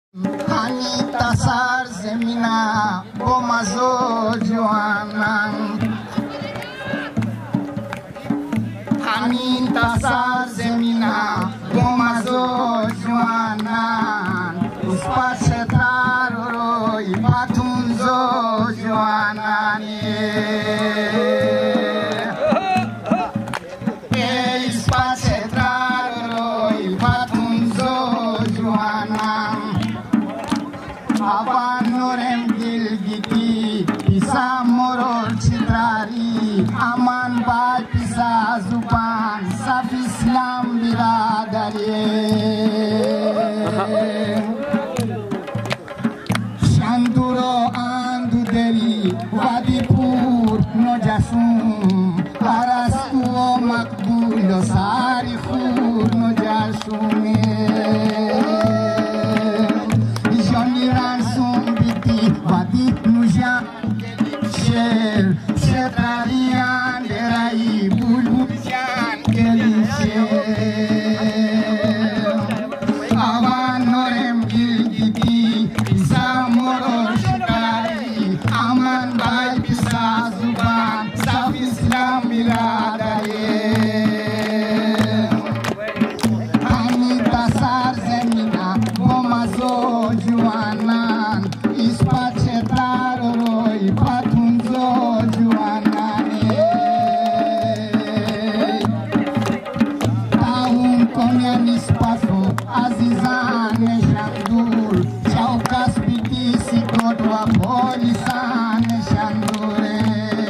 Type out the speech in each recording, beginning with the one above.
Anita sar zemina bomazo Joanan. Anita sar zemina bomazo Joanan. Uspa setraro ibatunzo Joanan. Uspa setraro ibatunzo Joanan. Abanorem gilgiti, bisa moror citrari, aman bay bisa zuban, saf Islam biradari. Shanduro andu deri, wadipur no jasum, arastuo makbulo sarifur no jasume. Setarian derai bulbujan kelise awan norem gilgiti bisa moror shikari aman bay bisa zuban saf Islam biradari Anita sar zemina bomazo Joanan ispat setraro roi patunzo Azizan Shandur, Chaukas Piti Sikotwa Polisan Shandure,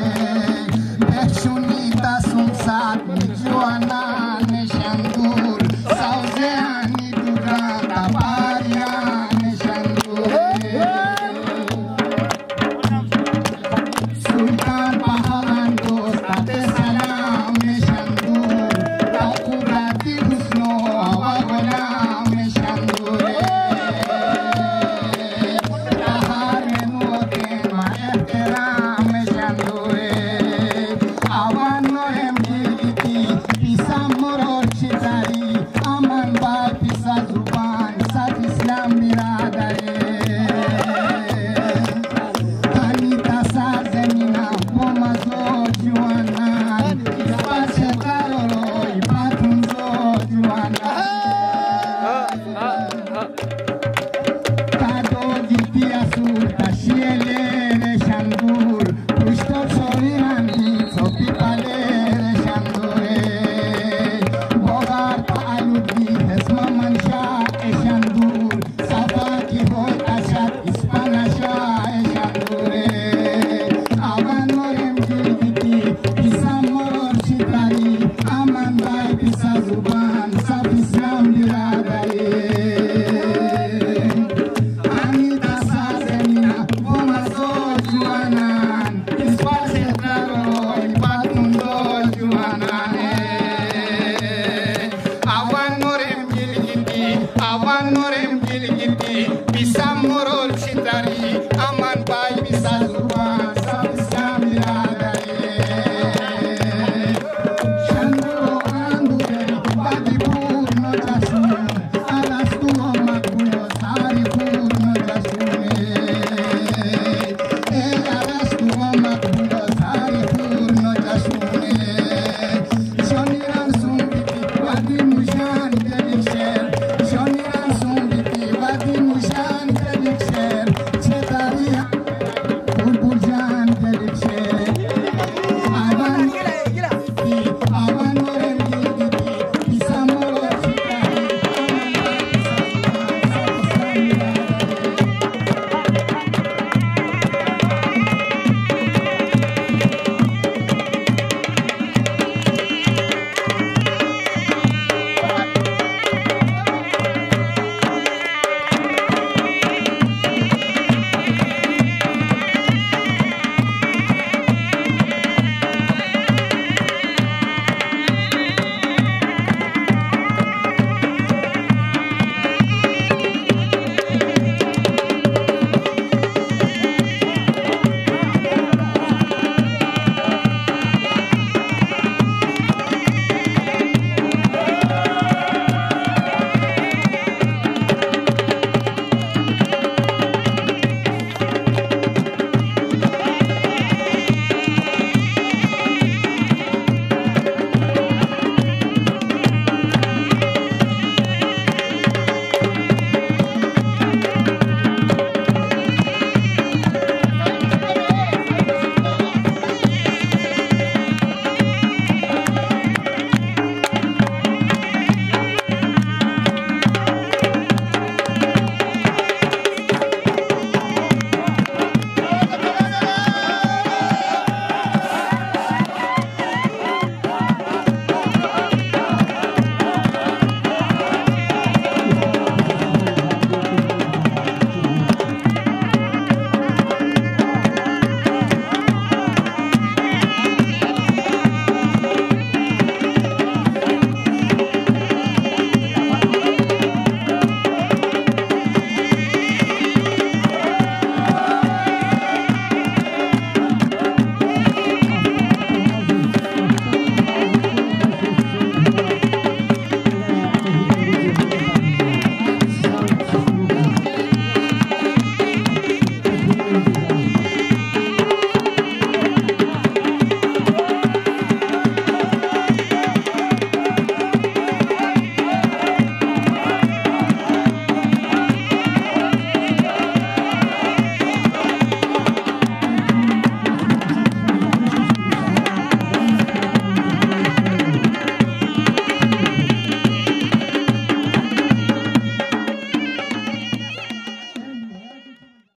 Bechunita Sumsat Joanan Shandur, Sauzeani Duranta Parian Shandure, Sultan Pahalan Dosta Salam Shandur, Takurati Husno Awagona. Awan norem gilgiti, bisa moro